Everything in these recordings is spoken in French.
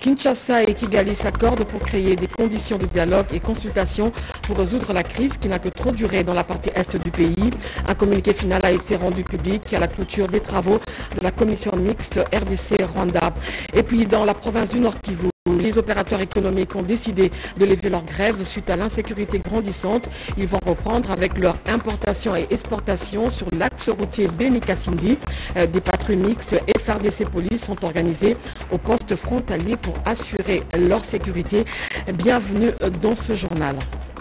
Kinshasa et Kigali s'accordent pour créer des conditions de dialogue et consultation pour résoudre la crise qui n'a que trop duré dans la partie est du pays. Un communiqué final a été rendu public à la clôture des travaux de la commission mixte RDC-Rwanda. Et puis dans la province du Nord Kivu, les opérateurs économiques ont décidé de lever leur grève suite à l'insécurité grandissante. Ils vont reprendre avec leur importation et exportation sur l'axe routier Beni-Kasindi. Des patrouilles mixtes FRDC Police sont organisées au poste frontalier pour assurer leur sécurité. Bienvenue dans ce journal.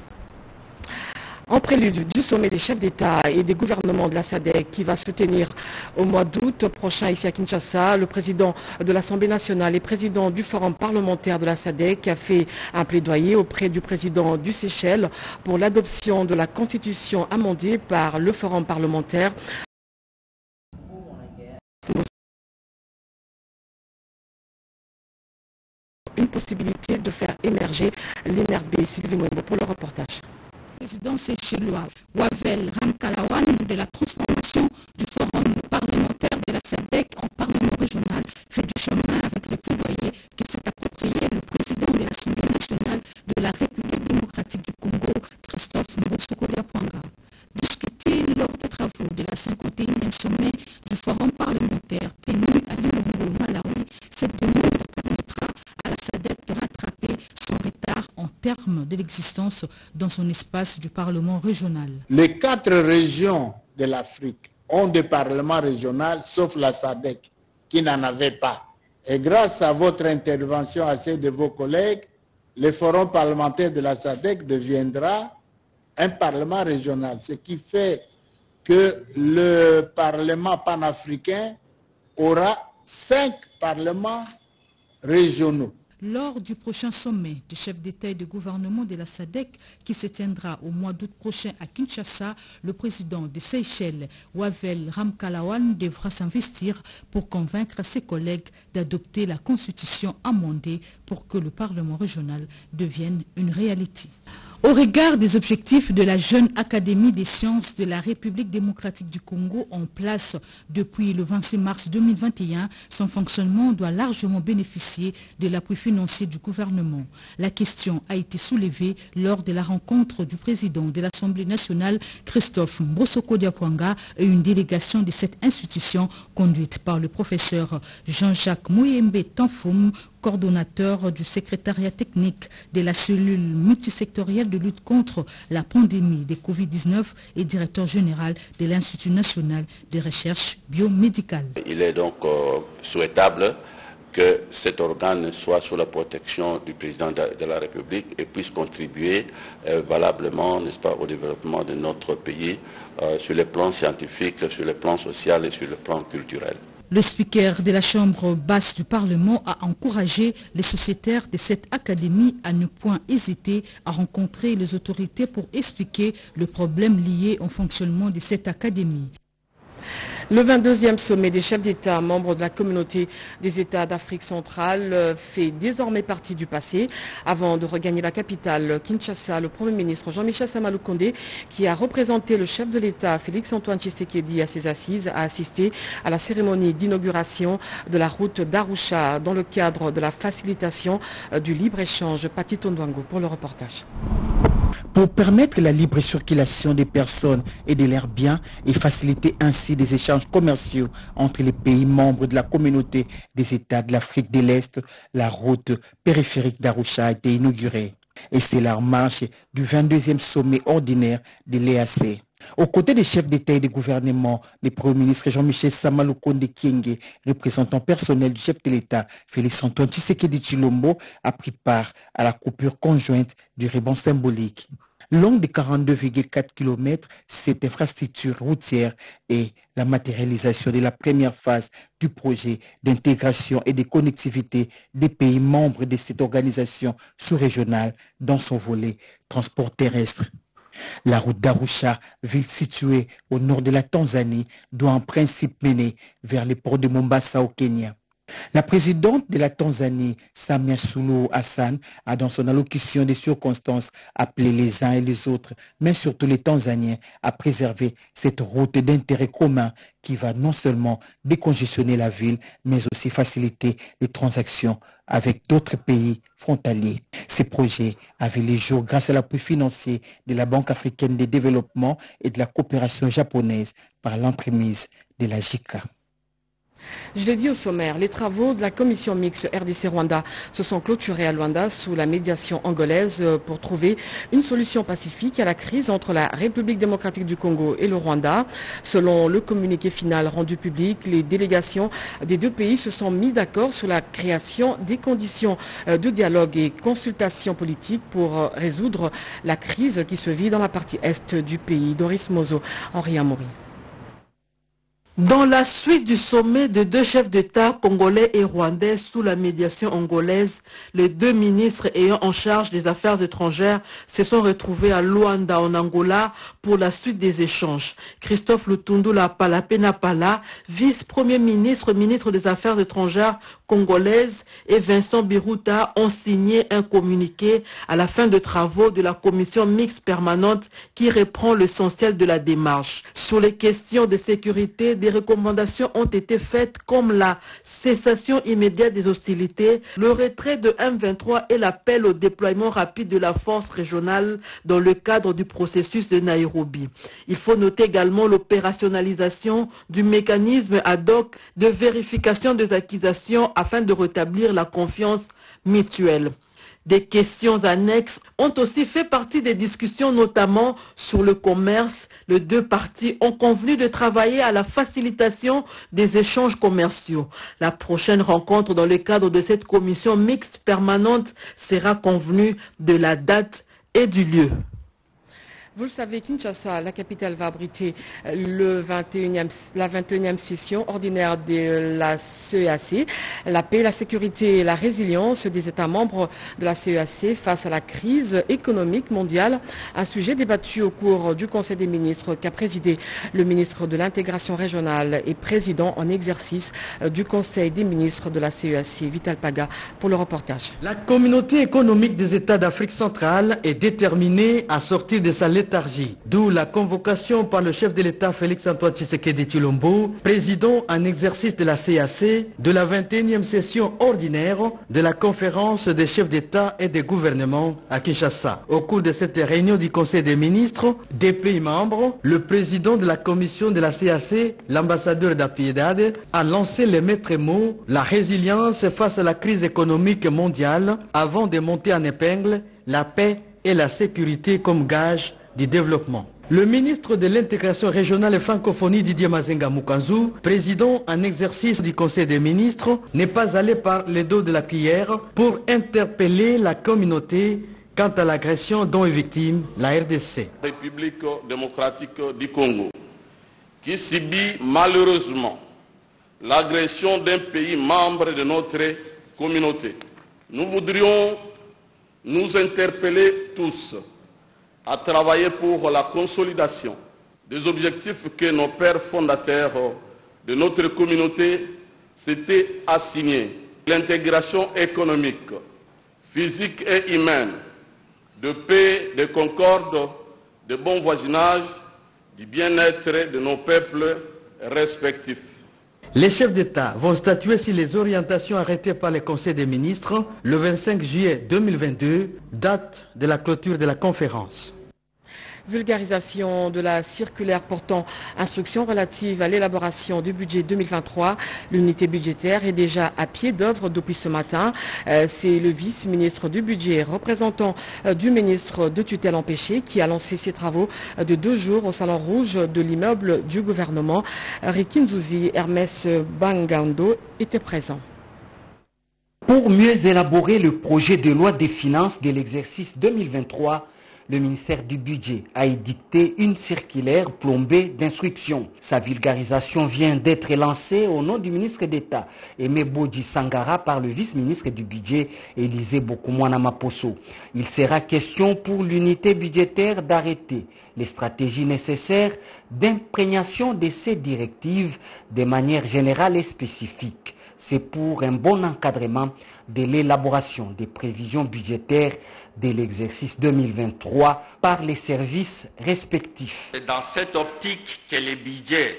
En prélude du sommet des chefs d'État et des gouvernements de la SADC qui va se tenir au mois d'août prochain ici à Kinshasa, le président de l'Assemblée nationale et président du Forum parlementaire de la SADC a fait un plaidoyer auprès du président du Seychelles pour l'adoption de la constitution amendée par le Forum parlementaire. Une possibilité de faire émerger l'NRB. Sylvie Mwembo pour le reportage. Président séchellois Wavel Ramkalawan de la transformation du forum parlementaire de la SADC en parlement régional fait du chemin avec le plaidoyer que s'est approprié le président de l'Assemblée nationale de la République démocratique du Congo, Christophe Mbosoko-Diapwanga. Discuté lors des travaux de la 51e sommet du forum parlementaire tenu à Lilongwe, Malawi, cette demande permettra à la SADC de rattraper son retard en termes de l'existence dans son espace du Parlement régional. Les 4 régions de l'Afrique ont des parlements régionaux, sauf la SADC, qui n'en avait pas. Et grâce à votre intervention, à celle de vos collègues, le forum parlementaire de la SADC deviendra un parlement régional, ce qui fait que le Parlement panafricain aura 5 parlements régionaux. Lors du prochain sommet des chefs d'État et de gouvernement de la SADC qui se tiendra au mois d'août prochain à Kinshasa, le président de Seychelles, Wavel Ramkalawan, devra s'investir pour convaincre ses collègues d'adopter la constitution amendée pour que le Parlement régional devienne une réalité. Au regard des objectifs de la jeune Académie des sciences de la République démocratique du Congo en place depuis le 26 mars 2021, son fonctionnement doit largement bénéficier de l'appui financier du gouvernement. La question a été soulevée lors de la rencontre du président de l'Assemblée nationale, Christophe Mbosoko-Diapwanga, et une délégation de cette institution conduite par le professeur Jean-Jacques Mouyembe Tanfoum, coordonnateur du secrétariat technique de la cellule multisectorielle de lutte contre la pandémie de Covid-19 et directeur général de l'Institut national de recherche biomédicale. Il est donc souhaitable que cet organe soit sous la protection du président de la République et puisse contribuer valablement, n'est-ce pas, au développement de notre pays sur les plans scientifiques, sur le plan social et sur le plan culturel. Le speaker de la Chambre basse du Parlement a encouragé les sociétaires de cette académie à ne point hésiter à rencontrer les autorités pour expliquer le problème lié au fonctionnement de cette académie. Le 22e sommet des chefs d'État membres de la communauté des États d'Afrique centrale fait désormais partie du passé. Avant de regagner la capitale, Kinshasa, le Premier ministre Jean-Michel Sama-Lukonde, qui a représenté le chef de l'État Félix-Antoine Tshisekedi à ses assises, a assisté à la cérémonie d'inauguration de la route d'Arusha dans le cadre de la facilitation du libre-échange. Pati Tondwango pour le reportage. Pour permettre la libre circulation des personnes et de leurs biens et faciliter ainsi des échanges commerciaux entre les pays membres de la communauté des États de l'Afrique de l'Est, la route périphérique d'Arusha a été inaugurée. Et c'est la marche du 22e sommet ordinaire de l'EAC. Aux côtés des chefs d'État et de gouvernement, le Premier ministre Jean-Michel Sama-Lukonde Kyenge, représentant personnel du chef de l'État Félix-Antoine Tshisekedi Tshilombo, a pris part à la coupure conjointe du ruban symbolique. Longue de 42,4 km, cette infrastructure routière est la matérialisation de la première phase du projet d'intégration et de connectivité des pays membres de cette organisation sous-régionale dans son volet transport terrestre. La route d'Arusha, ville située au nord de la Tanzanie, doit en principe mener vers les ports de Mombasa au Kenya. La présidente de la Tanzanie, Samia Suluhu Hassan, a dans son allocution des circonstances appelé les uns et les autres, mais surtout les Tanzaniens, à préserver cette route d'intérêt commun qui va non seulement décongestionner la ville, mais aussi faciliter les transactions avec d'autres pays frontaliers. Ces projets avaient les jours grâce à l'appui financier de la Banque africaine de développement et de la coopération japonaise par l'entremise de la JICA. Je l'ai dit au sommaire, les travaux de la commission mixte RDC-Rwanda se sont clôturés à Luanda sous la médiation angolaise pour trouver une solution pacifique à la crise entre la République démocratique du Congo et le Rwanda. Selon le communiqué final rendu public, les délégations des deux pays se sont mis d'accord sur la création des conditions de dialogue et consultation politique pour résoudre la crise qui se vit dans la partie est du pays. Doris Mozo, Henri Amoury. Dans la suite du sommet de deux chefs d'État congolais et rwandais sous la médiation angolaise, les deux ministres ayant en charge des affaires étrangères se sont retrouvés à Luanda en Angola pour la suite des échanges. Christophe Lutundula Palapenapala, vice-premier ministre, ministre des Affaires étrangères congolaises, et Vincent Biruta ont signé un communiqué à la fin de travaux de la commission mixte permanente qui reprend l'essentiel de la démarche. Sur les questions de sécurité, des recommandations ont été faites comme la cessation immédiate des hostilités, le retrait de M23 et l'appel au déploiement rapide de la force régionale dans le cadre du processus de Nairobi. Il faut noter également l'opérationnalisation du mécanisme ad hoc de vérification des accusations afin de rétablir la confiance mutuelle. Des questions annexes ont aussi fait partie des discussions, notamment sur le commerce. Les deux parties ont convenu de travailler à la facilitation des échanges commerciaux. La prochaine rencontre dans le cadre de cette commission mixte permanente sera convenue de la date et du lieu. Vous le savez, Kinshasa, la capitale, va abriter la 21e session ordinaire de la CEAC. La paix, la sécurité et la résilience des États membres de la CEAC face à la crise économique mondiale. Un sujet débattu au cours du Conseil des ministres qu'a présidé le ministre de l'intégration régionale et président en exercice du Conseil des ministres de la CEAC, Vital Paga, pour le reportage. La communauté économique des États d'Afrique centrale est déterminée à sortir de sa léthargie, d'où la convocation par le chef de l'État Félix-Antoine Tshisekedi Tshilombo, président en exercice de la CEAC, de la 21e session ordinaire de la conférence des chefs d'État et des gouvernements à Kinshasa. Au cours de cette réunion du Conseil des ministres des pays membres, le président de la commission de la CEAC, l'ambassadeur d'Apiedade, a lancé les maîtres mots, la résilience face à la crise économique mondiale, avant de monter en épingle la paix et la sécurité comme gage du développement. Le ministre de l'intégration régionale et francophonie Didier Mazenga Mukanzu, président en exercice du Conseil des ministres, n'est pas allé par le dos de la cuillère pour interpeller la communauté quant à l'agression dont est victime la RDC. République démocratique du Congo, qui subit malheureusement l'agression d'un pays membre de notre communauté. Nous voudrions nous interpeller tous à travailler pour la consolidation des objectifs que nos pères fondateurs de notre communauté s'étaient assignés. L'intégration économique, physique et humaine, de paix, de concorde, de bon voisinage, du bien-être de nos peuples respectifs. Les chefs d'État vont statuer sur les orientations arrêtées par le Conseil des ministres le 25 juillet 2022, date de la clôture de la conférence. Vulgarisation de la circulaire portant instructions relatives à l'élaboration du budget 2023. L'unité budgétaire est déjà à pied d'œuvre depuis ce matin. C'est le vice-ministre du budget, représentant du ministre de tutelle empêché, qui a lancé ses travaux de 2 jours au Salon Rouge de l'immeuble du gouvernement. Rikinzuzi Hermès Bangando était présent. Pour mieux élaborer le projet de loi des finances de l'exercice 2023, le ministère du Budget a édicté une circulaire plombée d'instructions. Sa vulgarisation vient d'être lancée au nom du ministre d'État Aimé Bodji Sangara par le vice-ministre du Budget Élisée Bokoumouana Maposo. Il sera question pour l'unité budgétaire d'arrêter les stratégies nécessaires d'imprégnation de ces directives de manière générale et spécifique. C'est pour un bon encadrement de l'élaboration des prévisions budgétaires de l'exercice 2023 par les services respectifs. C'est dans cette optique que le budget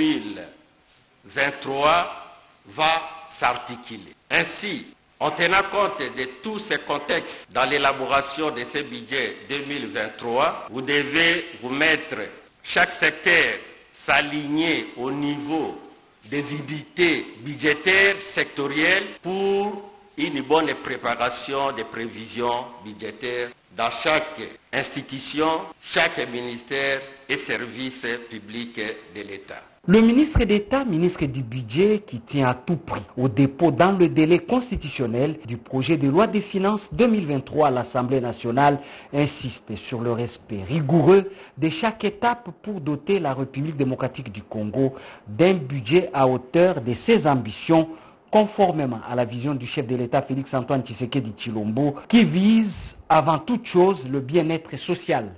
2023 va s'articuler. Ainsi, en tenant compte de tous ces contextes dans l'élaboration de ce budget 2023, vous devez vous mettre chaque secteur s'aligner au niveau des unités budgétaires sectorielles pour une bonne préparation des prévisions budgétaires dans chaque institution, chaque ministère et service public de l'État. Le ministre d'État, ministre du Budget, qui tient à tout prix au dépôt dans le délai constitutionnel du projet de loi des finances 2023 à l'Assemblée nationale, insiste sur le respect rigoureux de chaque étape pour doter la République démocratique du Congo d'un budget à hauteur de ses ambitions, conformément à la vision du chef de l'État Félix-Antoine Tshisekedi Tshilombo, qui vise avant toute chose le bien-être social.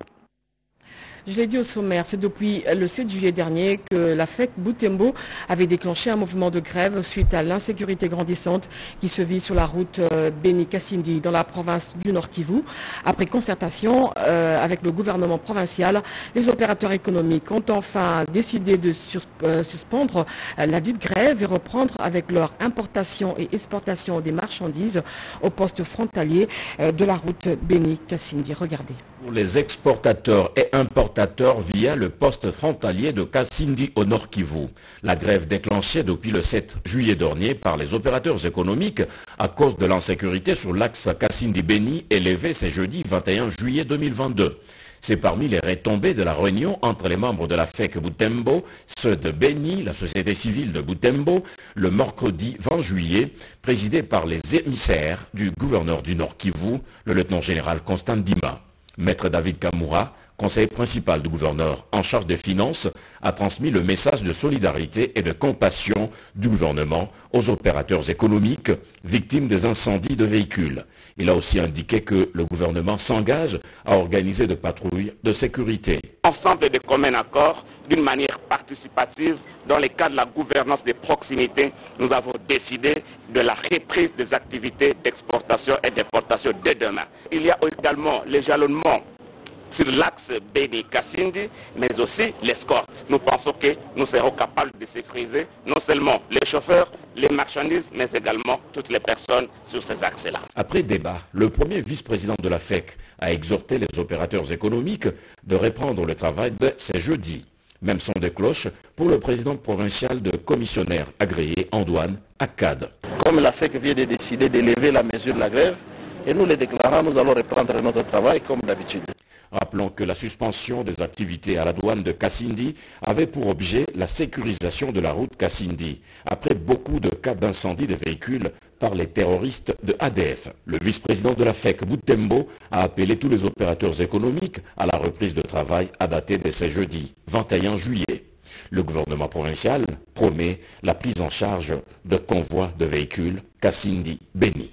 Je l'ai dit au sommaire, c'est depuis le 7 juillet dernier que la FEC Butembo avait déclenché un mouvement de grève suite à l'insécurité grandissante qui se vit sur la route Beni-Kasindi dans la province du Nord Kivu. Après concertation avec le gouvernement provincial, les opérateurs économiques ont enfin décidé de suspendre la dite grève et reprendre avec leur importation et exportation des marchandises au poste frontalier de la route Beni-Kasindi. Regardez. Pour les exportateurs et importateurs via le poste frontalier de Kasindi au Nord Kivu. La grève déclenchée depuis le 7 juillet dernier par les opérateurs économiques à cause de l'insécurité sur l'axe Kasindi-Beni est levée ce jeudi 21 juillet 2022. C'est parmi les retombées de la réunion entre les membres de la FEC Butembo, ceux de Beni, la société civile de Butembo, le mercredi 20 juillet, présidé par les émissaires du gouverneur du Nord Kivu, le lieutenant-général Constant Dima. Maître David Kamura, conseiller principal du gouverneur en charge des finances, a transmis le message de solidarité et de compassion du gouvernement aux opérateurs économiques victimes des incendies de véhicules. Il a aussi indiqué que le gouvernement s'engage à organiser des patrouilles de sécurité. Ensemble de commun accord, d'une manière participative, dans le cadre de la gouvernance des proximités, nous avons décidé de la reprise des activités d'exportation et d'importation dès demain. Il y a également les jalonnements sur l'axe Beni-Kasindi, mais aussi l'escorte. Nous pensons que nous serons capables de sécuriser non seulement les chauffeurs, les marchandises, mais également toutes les personnes sur ces axes-là. Après débat, le premier vice-président de la FEC a exhorté les opérateurs économiques de reprendre le travail de ce jeudi. Même son de cloche pour le président provincial de commissionnaire agréé en douane à CAD. Comme la FEC vient de décider d'élever la mesure de la grève, et nous les déclarons, nous allons reprendre notre travail comme d'habitude. Rappelons que la suspension des activités à la douane de Kasindi avait pour objet la sécurisation de la route Kasindi, après beaucoup de cas d'incendie de véhicules par les terroristes de ADF. Le vice-président de la FEC Butembo a appelé tous les opérateurs économiques à la reprise de travail à dater de ce jeudi 21 juillet. Le gouvernement provincial promet la prise en charge de convois de véhicules Kasindi-Beni.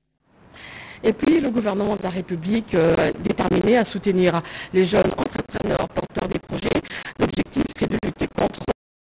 Et puis, le gouvernement de la République est déterminé à soutenir les jeunes entrepreneurs porteurs des projets. L'objectif est de lutter contre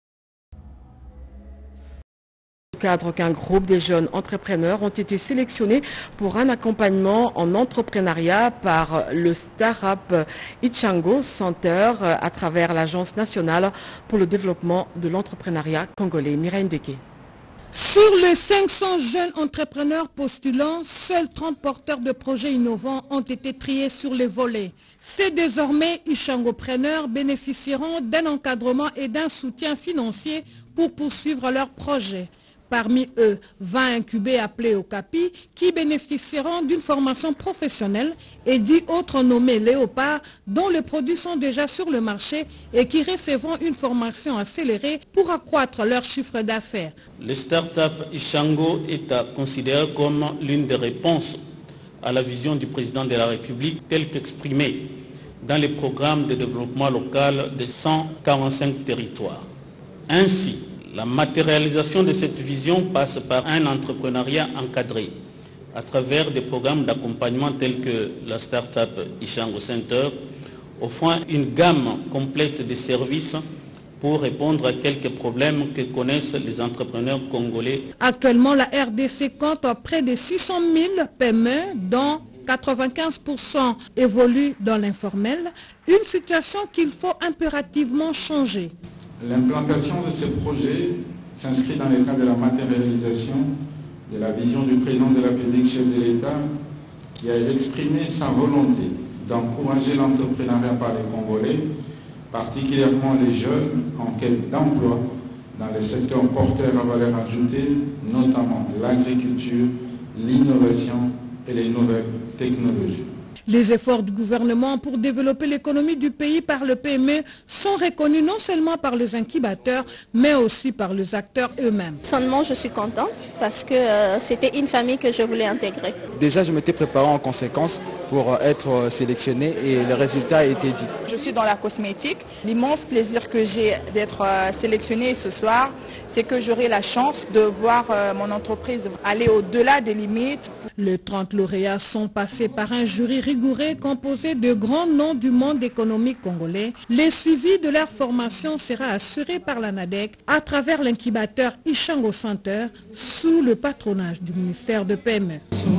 le cadre qu'un groupe des jeunes entrepreneurs ont été sélectionnés pour un accompagnement en entrepreneuriat par le Startup Ichango Center à travers l'Agence nationale pour le développement de l'entrepreneuriat congolais. Mireille Ndeke. Sur les 500 jeunes entrepreneurs postulants, seuls 30 porteurs de projets innovants ont été triés sur les volets. Ces désormais Ichangopreneurs bénéficieront d'un encadrement et d'un soutien financier pour poursuivre leurs projets. Parmi eux, 20 incubés appelés Okapi qui bénéficieront d'une formation professionnelle et 10 autres nommés Léopard dont les produits sont déjà sur le marché et qui recevront une formation accélérée pour accroître leur chiffre d'affaires. Le start-up Ichango est à considérer comme l'une des réponses à la vision du président de la République telle qu'exprimée dans les programmes de développement local de 145 territoires. Ainsi, la matérialisation de cette vision passe par un entrepreneuriat encadré à travers des programmes d'accompagnement tels que la Startup Ichango Center, offrant une gamme complète de services pour répondre à quelques problèmes que connaissent les entrepreneurs congolais. Actuellement, la RDC compte près de 600 000 PME, dont 95% évoluent dans l'informel, une situation qu'il faut impérativement changer. L'implantation de ce projet s'inscrit dans le cadre de la matérialisation de la vision du président de la République, chef de l'État, qui a exprimé sa volonté d'encourager l'entrepreneuriat par les Congolais, particulièrement les jeunes en quête d'emploi dans les secteurs porteurs à valeur ajoutée, notamment l'agriculture, l'innovation et les nouvelles technologies. Les efforts du gouvernement pour développer l'économie du pays par le PME sont reconnus non seulement par les incubateurs, mais aussi par les acteurs eux-mêmes. Personnellement, je suis contente parce que c'était une famille que je voulais intégrer. Déjà, je m'étais préparé en conséquence pour être sélectionné et le résultat a été dit. Je suis dans la cosmétique. L'immense plaisir que j'ai d'être sélectionné ce soir, c'est que j'aurai la chance de voir mon entreprise aller au-delà des limites. Les 30 lauréats sont passés par un jury rigoureux composé de grands noms du monde économique congolais. Le suivi de leur formation sera assuré par la NADEC à travers l'incubateur Ishango Center sous le patronage du ministère de PME.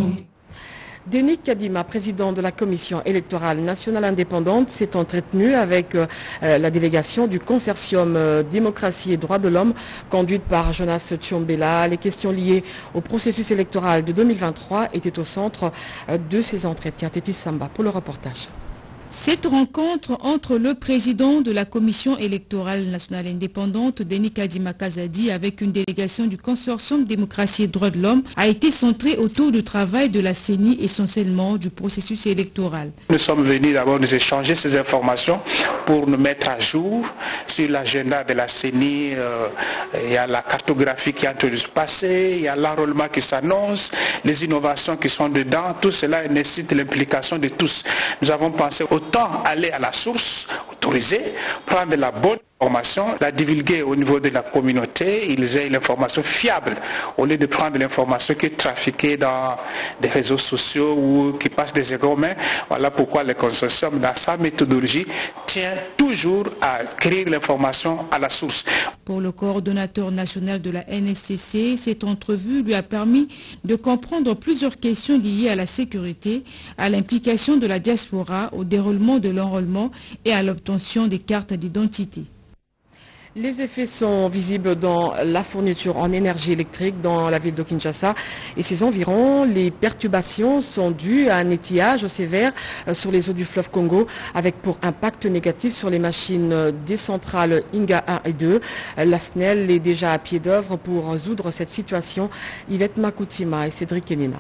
Denis Kadima, président de la Commission électorale nationale indépendante, s'est entretenu avec la délégation du consortium démocratie et droits de l'homme conduite par Jonas Tchombela. Les questions liées au processus électoral de 2023 étaient au centre de ces entretiens. Tétis Samba pour le reportage. Cette rencontre entre le président de la Commission électorale nationale indépendante, Denis Kadima Kazadi, avec une délégation du consortium démocratie et droits de l'homme, a été centrée autour du travail de la CENI, essentiellement du processus électoral. Nous sommes venus d'abord nous échanger ces informations pour nous mettre à jour sur l'agenda de la CENI. Il y a la cartographie qui est en train de se passer, il y a l'enrôlement qui s'annonce, les innovations qui sont dedans. Tout cela nécessite l'implication de tous. Nous avons pensé autant aller à la source, autoriser, prendre la bonne information, la divulguer au niveau de la communauté, ils aient l'information fiable, au lieu de prendre l'information qui est trafiquée dans des réseaux sociaux ou qui passe des égaux mains. Voilà pourquoi le consortium, dans sa méthodologie, tient toujours à créer l'information à la source. Pour le coordonnateur national de la NSCC, cette entrevue lui a permis de comprendre plusieurs questions liées à la sécurité, à l'implication de la diaspora, au déroulement de l'enrôlement et à l'obtention des cartes d'identité. Les effets sont visibles dans la fourniture en énergie électrique dans la ville de Kinshasa et ses environs. Les perturbations sont dues à un étiage sévère sur les eaux du fleuve Congo avec pour impact négatif sur les machines des centrales Inga 1 et 2. La SNEL est déjà à pied d'œuvre pour résoudre cette situation. Yvette Makoutima et Cédric Kenina.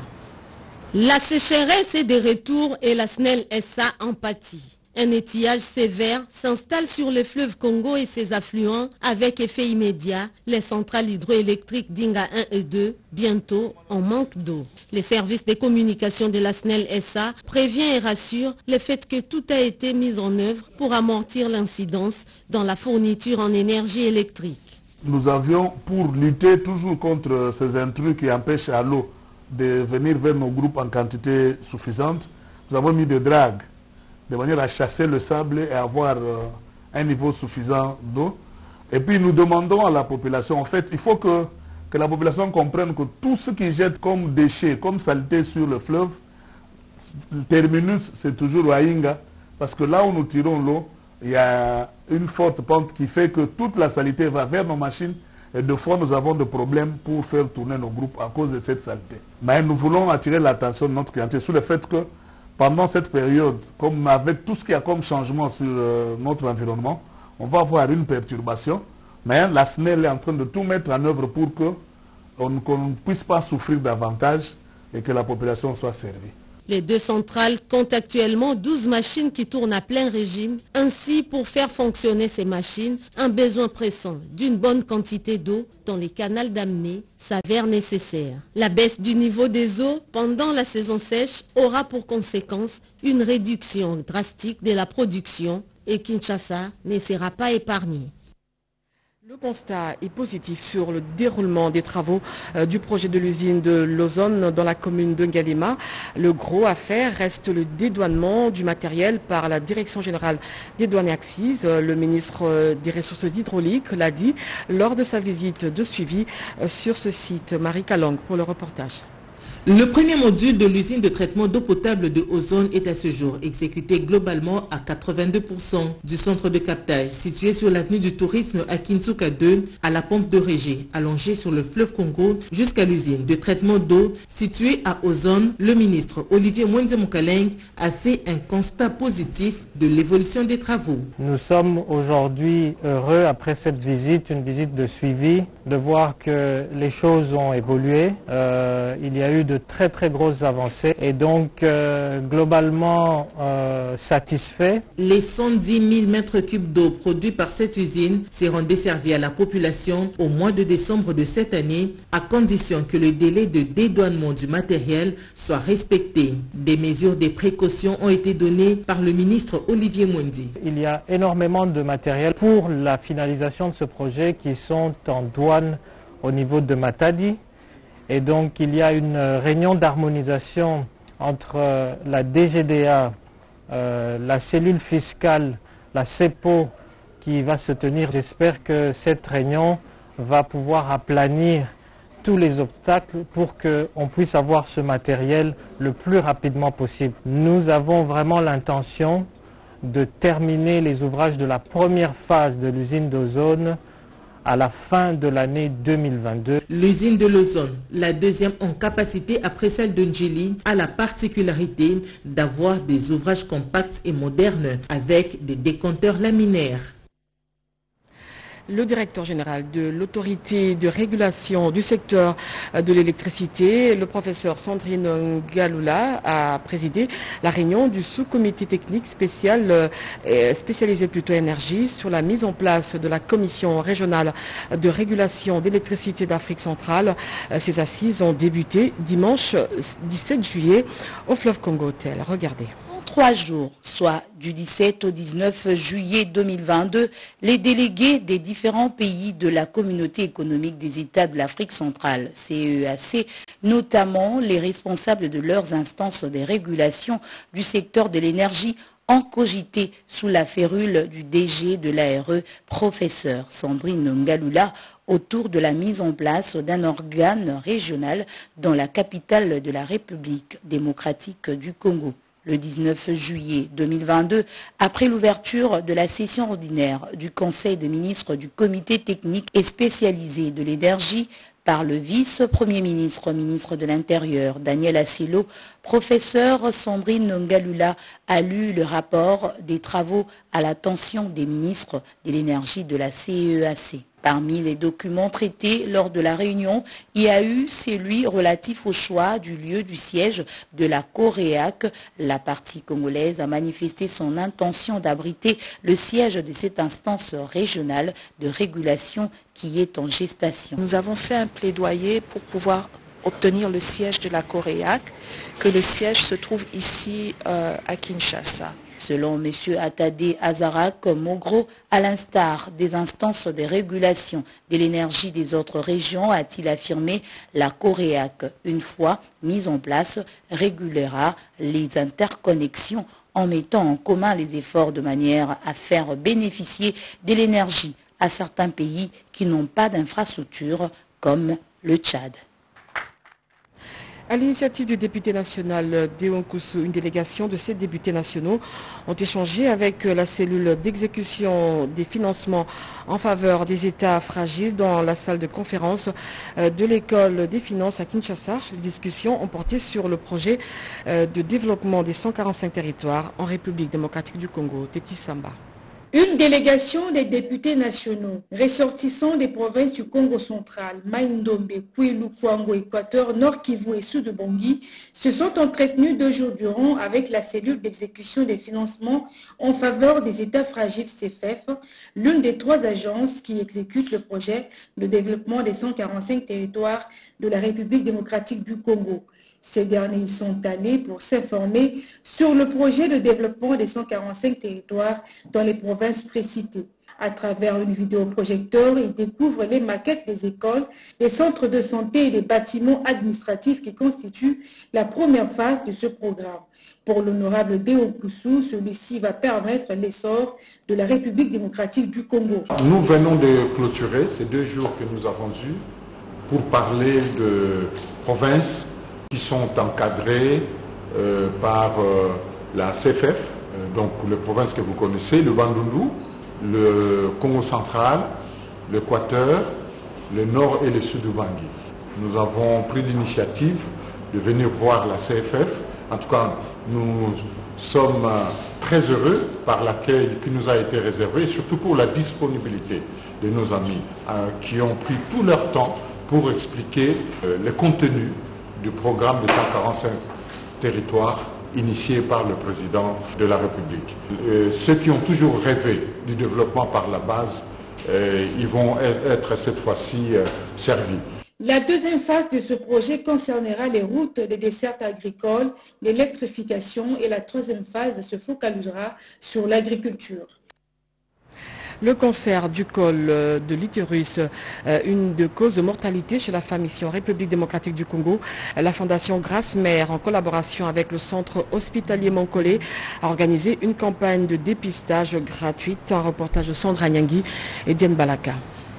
La sécheresse est de retour et la SNEL SA en pâtit. Un étiage sévère s'installe sur le fleuve Congo et ses affluents avec effet immédiat. Les centrales hydroélectriques d'Inga 1 et 2, bientôt en manque d'eau. Les services de communication de la SNEL SA prévient et rassure le fait que tout a été mis en œuvre pour amortir l'incidence dans la fourniture en énergie électrique. Nous avions, pour lutter toujours contre ces intrus qui empêchent à l'eau de venir vers nos groupes en quantité suffisante, nous avons mis des dragues de manière à chasser le sable et avoir un niveau suffisant d'eau. Et puis nous demandons à la population, en fait, il faut que la population comprenne que tout ce qui jette comme déchets, comme saleté sur le fleuve, le terminus c'est toujours à Inga, parce que là où nous tirons l'eau, il y a une forte pente qui fait que toute la saleté va vers nos machines et de fois nous avons des problèmes pour faire tourner nos groupes à cause de cette saleté. Mais nous voulons attirer l'attention de notre clientèle sur le fait que pendant cette période, comme avec tout ce qu'il y a comme changement sur notre environnement, on va avoir une perturbation, mais la SNEL est en train de tout mettre en œuvre pour qu'on ne puisse pas souffrir davantage et que la population soit servie. Les deux centrales comptent actuellement 12 machines qui tournent à plein régime. Ainsi, pour faire fonctionner ces machines, un besoin pressant d'une bonne quantité d'eau dans les canaux d'amener s'avère nécessaire. La baisse du niveau des eaux pendant la saison sèche aura pour conséquence une réduction drastique de la production et Kinshasa ne sera pas épargnée. Le constat est positif sur le déroulement des travaux du projet de l'usine de l'ozone dans la commune de Ngalema. Le gros à faire reste le dédouanement du matériel par la Direction générale des douanes et accises. Le ministre des Ressources hydrauliques l'a dit lors de sa visite de suivi sur ce site. Marie Kalong pour le reportage. Le premier module de l'usine de traitement d'eau potable de Ozone est à ce jour exécuté globalement à 82% du centre de captage situé sur l'avenue du tourisme à Kinsuka 2 à la pompe de Régé, allongée sur le fleuve Congo jusqu'à l'usine de traitement d'eau située à Ozone. Le ministre Olivier Mwenze Mukaleng a fait un constat positif de l'évolution des travaux. Nous sommes aujourd'hui heureux après cette visite, une visite de suivi, de voir que les choses ont évolué. Il y a eu de très grosses avancées et donc globalement satisfait. Les 110 000 mètres cubes d'eau produits par cette usine seront desservis à la population au mois de décembre de cette année à condition que le délai de dédouanement du matériel soit respecté. Des mesures de précaution ont été données par le ministre Olivier Mwenze. Il y a énormément de matériel pour la finalisation de ce projet qui sont en douane au niveau de Matadi. Et donc il y a une réunion d'harmonisation entre la DGDA, la cellule fiscale, la CEPO qui va se tenir. J'espère que cette réunion va pouvoir aplanir tous les obstacles pour qu'on puisse avoir ce matériel le plus rapidement possible. Nous avons vraiment l'intention de terminer les ouvrages de la première phase de l'usine d'ozone à la fin de l'année 2022. L'usine de l'ozone, la deuxième en capacité après celle de Ndjili, a la particularité d'avoir des ouvrages compacts et modernes avec des décompteurs laminaires. Le directeur général de l'autorité de régulation du secteur de l'électricité, le professeur Sandrine Ngaloula, a présidé la réunion du sous-comité technique spécialisé plutôt énergie sur la mise en place de la commission régionale de régulation d'électricité d'Afrique centrale. Ces assises ont débuté dimanche 17 juillet au Fleuve Congo Hotel. Regardez. 3 jours, soit du 17 au 19 juillet 2022, les délégués des différents pays de la communauté économique des États de l'Afrique centrale, CEAC, notamment les responsables de leurs instances de régulation du secteur de l'énergie, ont cogité sous la férule du DG de l'ARE, professeur Sandrine Ngaloula, autour de la mise en place d'un organe régional dans la capitale de la République démocratique du Congo. Le 19 juillet 2022, après l'ouverture de la session ordinaire du Conseil des ministres du Comité technique et spécialisé de l'énergie par le vice-premier ministre, ministre de l'Intérieur, Daniel Assilo, professeur Sandrine Ngaloula a lu le rapport des travaux à l'attention des ministres de l'énergie de la CEAC. Parmi les documents traités lors de la réunion, il y a eu celui relatif au choix du lieu du siège de la COREAC. La partie congolaise a manifesté son intention d'abriter le siège de cette instance régionale de régulation qui est en gestation. Nous avons fait un plaidoyer pour pouvoir obtenir le siège de la COREAC, que le siège se trouve ici à Kinshasa. Selon M. Atade Azarak Mogro, à l'instar des instances de régulation de l'énergie des autres régions, a-t-il affirmé, la COREAC, une fois mise en place, régulera les interconnexions en mettant en commun les efforts de manière à faire bénéficier de l'énergie à certains pays qui n'ont pas d'infrastructure comme le Tchad. À l'initiative du député national Déon Koussou, une délégation de 7 députés nationaux ont échangé avec la cellule d'exécution des financements en faveur des États fragiles dans la salle de conférence de l'école des finances à Kinshasa. Les discussions ont porté sur le projet de développement des 145 territoires en République démocratique du Congo. Teti Samba. Une délégation des députés nationaux ressortissants des provinces du Congo central, Maïndombe, Kwilu, Kwango, Équateur, Nord Kivu et Sud Bangui, se sont entretenus 2 jours durant avec la cellule d'exécution des financements en faveur des États fragiles CFF, l'une des 3 agences qui exécutent le projet de développement des 145 territoires de la République démocratique du Congo. Ces derniers sont allés pour s'informer sur le projet de développement des 145 territoires dans les provinces précitées. À travers une vidéoprojecteur, ils découvrent les maquettes des écoles, des centres de santé et des bâtiments administratifs qui constituent la première phase de ce programme. Pour l'honorable Deo Koussou, celui-ci va permettre l'essor de la République démocratique du Congo. Nous venons de clôturer ces 2 jours que nous avons eus pour parler de provinces qui sont encadrées par la CFF, donc les provinces que vous connaissez, le Bandundu, le Congo central, l'Équateur, le nord et le sud du Bangui. Nous avons pris l'initiative de venir voir la CFF. En tout cas, nous sommes très heureux par l'accueil qui nous a été réservé et surtout pour la disponibilité de nos amis qui ont pris tout leur temps pour expliquer le contenu du programme de 145 territoires initié par le président de la République. Ceux qui ont toujours rêvé du développement par la base, ils vont être cette fois-ci servis. La deuxième phase de ce projet concernera les routes des dessertes agricoles, l'électrification et la troisième phase se focalisera sur l'agriculture. Le cancer du col de l'utérus, une des causes de mortalité chez la femme ici en République démocratique du Congo. La Fondation Grâce Mère, en collaboration avec le centre hospitalier Moncolé, a organisé une campagne de dépistage gratuite. Un reportage de Sandra Nyangui et Diane Balaka.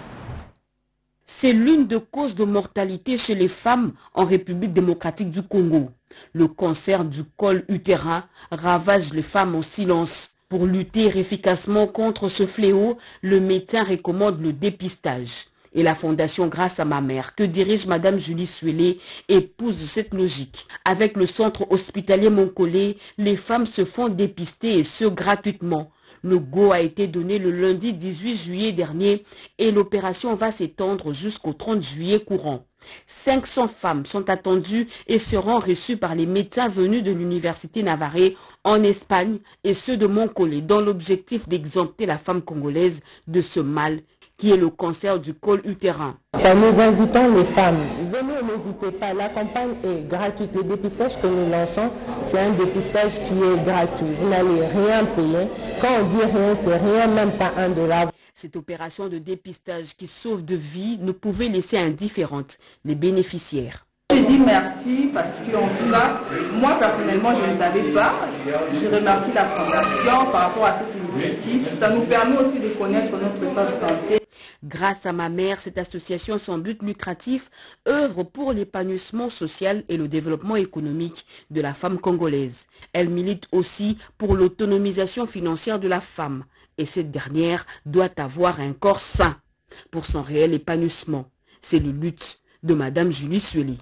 C'est l'une des causes de mortalité chez les femmes en République démocratique du Congo. Le cancer du col utérin ravage les femmes en silence. Pour lutter efficacement contre ce fléau, le médecin recommande le dépistage. Et la Fondation Grâce à ma mère, que dirige Madame Julie Suélé, épouse cette logique. Avec le centre hospitalier Moncolé, les femmes se font dépister et ce gratuitement. Le go a été donné le lundi 18 juillet dernier et l'opération va s'étendre jusqu'au 30 juillet courant. 500 femmes sont attendues et seront reçues par les médecins venus de l'université Navarre en Espagne et ceux de Moncolé dans l'objectif d'exempter la femme congolaise de ce mal qui est le cancer du col utérin. Nous invitons les femmes, venez, n'hésitez pas, la campagne est gratuite. Le dépistage que nous lançons, c'est un dépistage qui est gratuit. Vous n'allez rien payer. Quand on dit rien, c'est rien, même pas $1. Cette opération de dépistage qui sauve de vie ne pouvait laisser indifférentes les bénéficiaires. Je dis merci parce qu'en tout cas, moi personnellement, je ne savais pas. Je remercie la Fondation par rapport à cette initiative. Ça nous permet aussi de connaître notre état de santé. Grâce à ma mère, cette association sans but lucratif œuvre pour l'épanouissement social et le développement économique de la femme congolaise. Elle milite aussi pour l'autonomisation financière de la femme. Et cette dernière doit avoir un corps sain pour son réel épanouissement. C'est le lutte de Madame Julie Sueli.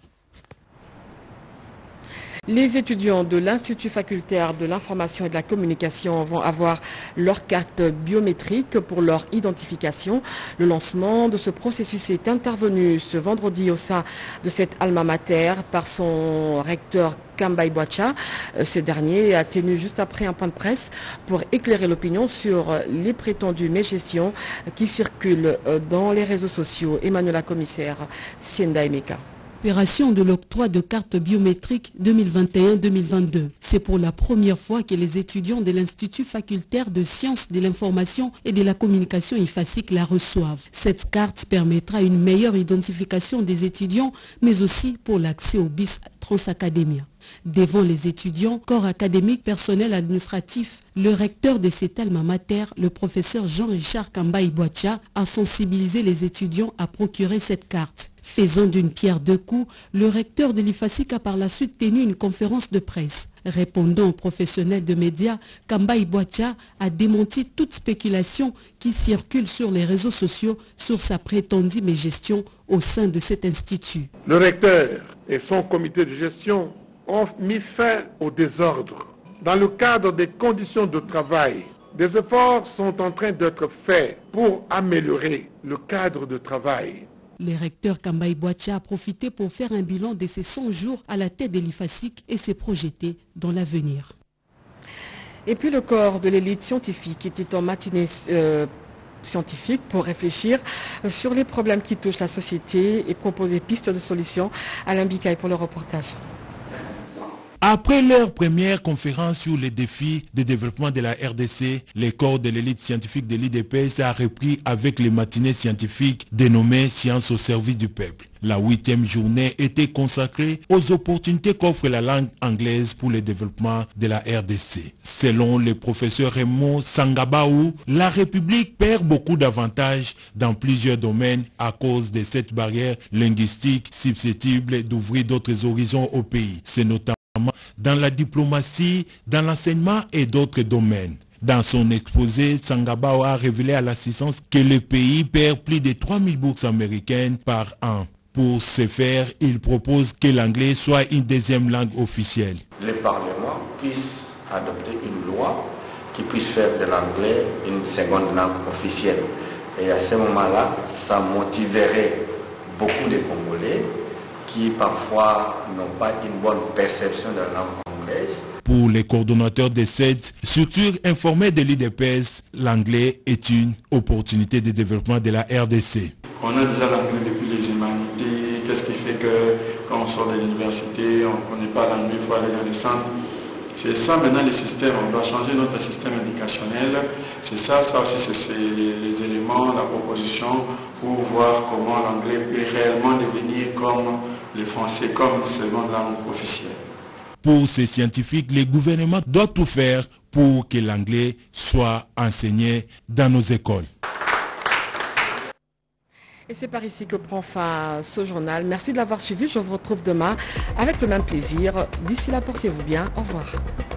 Les étudiants de l'Institut facultaire de l'information et de la communication vont avoir leur carte biométrique pour leur identification. Le lancement de ce processus est intervenu ce vendredi au sein de cette alma mater par son recteur Kamba Ibwacha. Ce dernier a tenu juste après un point de presse pour éclairer l'opinion sur les prétendues mégestions qui circulent dans les réseaux sociaux. Emmanuela Commissaire, Sienda Emeka. Opération de l'octroi de cartes biométriques 2021-2022. C'est pour la première fois que les étudiants de l'Institut facultaire de sciences de l'information et de la communication IFASIC la reçoivent. Cette carte permettra une meilleure identification des étudiants, mais aussi pour l'accès au BIS Transacadémia. Devant les étudiants, corps académique, personnel administratif, le recteur de cette alma mater, le professeur Jean-Richard Kamba Ibwacha, a sensibilisé les étudiants à procurer cette carte. Faisant d'une pierre deux coups, le recteur de l'IFASIC a par la suite tenu une conférence de presse. Répondant aux professionnels de médias, Kamba Ibwacha a démenti toute spéculation qui circule sur les réseaux sociaux sur sa prétendue mégestion au sein de cet institut. Le recteur et son comité de gestion ont mis fin au désordre. Dans le cadre des conditions de travail, des efforts sont en train d'être faits pour améliorer le cadre de travail. Le recteur Kamba Ibwacha a profité pour faire un bilan de ses 100 jours à la tête de l'IFASIC et s'est projeté dans l'avenir. Et puis le corps de l'élite scientifique était en matinée scientifique pour réfléchir sur les problèmes qui touchent la société et proposer pistes de solutions. Alain Bikaï pour le reportage. Après leur première conférence sur les défis de développement de la RDC, les corps de l'élite scientifique de l'IDPS a repris avec les matinées scientifiques dénommées Sciences au service du peuple. La 8e journée était consacrée aux opportunités qu'offre la langue anglaise pour le développement de la RDC. Selon le professeur Raymond Sangabaou, la République perd beaucoup d'avantages dans plusieurs domaines à cause de cette barrière linguistique susceptible d'ouvrir d'autres horizons au pays. C'est notamment dans la diplomatie, dans l'enseignement et d'autres domaines. Dans son exposé, Sangabao a révélé à l'assistance que le pays perd plus de 3000 bourses américaines par an. Pour ce faire, il propose que l'anglais soit une deuxième langue officielle. Le Parlement puisse adopter une loi qui puisse faire de l'anglais une seconde langue officielle. Et à ce moment-là, ça motiverait beaucoup de Congolais qui parfois n'ont pas une bonne perception de la langue anglaise. Pour les coordonnateurs de cette structure informée de l'IDPS, l'anglais est une opportunité de développement de la RDC. On a déjà l'anglais depuis les humanités. Qu'est-ce qui fait que quand on sort de l'université, on ne connaît pas l'anglais, il faut aller dans les centres. C'est ça maintenant les systèmes, on doit changer notre système éducationnel. C'est ça aussi, c'est les éléments, la proposition pour voir comment l'anglais peut réellement devenir comme les Français, comme seconde langue officielle. Pour ces scientifiques, le gouvernement doit tout faire pour que l'anglais soit enseigné dans nos écoles. Et c'est par ici que prend fin ce journal. Merci de l'avoir suivi. Je vous retrouve demain avec le même plaisir. D'ici là, portez-vous bien. Au revoir.